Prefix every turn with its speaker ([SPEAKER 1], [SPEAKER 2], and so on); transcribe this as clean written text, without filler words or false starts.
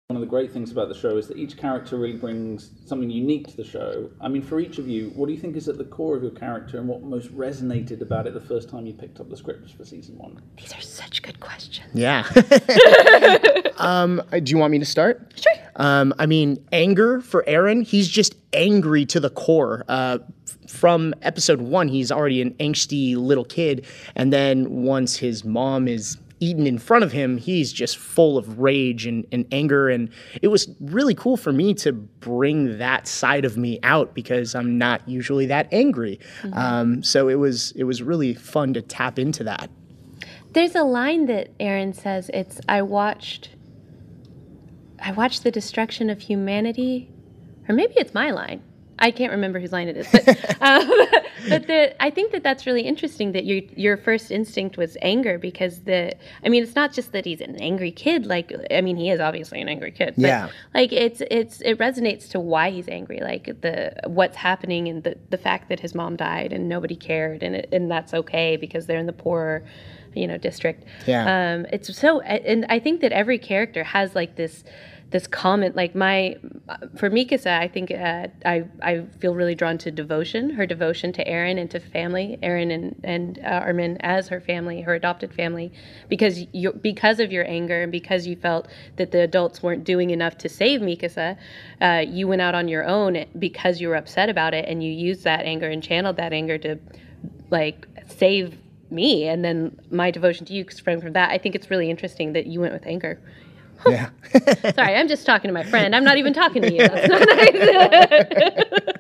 [SPEAKER 1] One of the great things about the show is that each character really brings something unique to the show. I mean, for each of you, what do you think is at the core of your character and what most resonated about it the first time you picked up the scripts for season 1?
[SPEAKER 2] These are such good questions.
[SPEAKER 3] Yeah. Do you want me to start?
[SPEAKER 2] Sure.
[SPEAKER 3] I mean, anger for Eren, he's just angry to the core. From episode 1, he's already an angsty little kid. And then once his mom is eaten in front of him, he's just full of rage and anger. And it was really cool for me to bring that side of me out because I'm not usually that angry. Mm-hmm. So it was really fun to tap into that.
[SPEAKER 2] There's a line that Eren says, I watched the destruction of humanity, or maybe it's my line. I can't remember whose line it is, but I think that's really interesting that your first instinct was anger because it's not just that he's an angry kid. Like, I mean, he is obviously an angry kid. But
[SPEAKER 3] yeah.
[SPEAKER 2] Like it resonates to why he's angry. Like what's happening and the fact that his mom died and nobody cared and that's okay because they're in the poor, district.
[SPEAKER 3] Yeah.
[SPEAKER 2] It's so, and I think that every character has like this comment, like for Mikasa, I think I feel really drawn to devotion, her devotion to Eren and to family, Eren and Armin as her family, her adopted family, because of your anger and because you felt that the adults weren't doing enough to save Mikasa, you went out on your own because you were upset about it, and you used that anger and channeled that anger to like save me, and then my devotion to you sprang from that. I think it's really interesting that you went with anger.
[SPEAKER 3] Yeah.
[SPEAKER 2] Sorry, I'm just talking to my friend. I'm not even talking to you. That's not nice.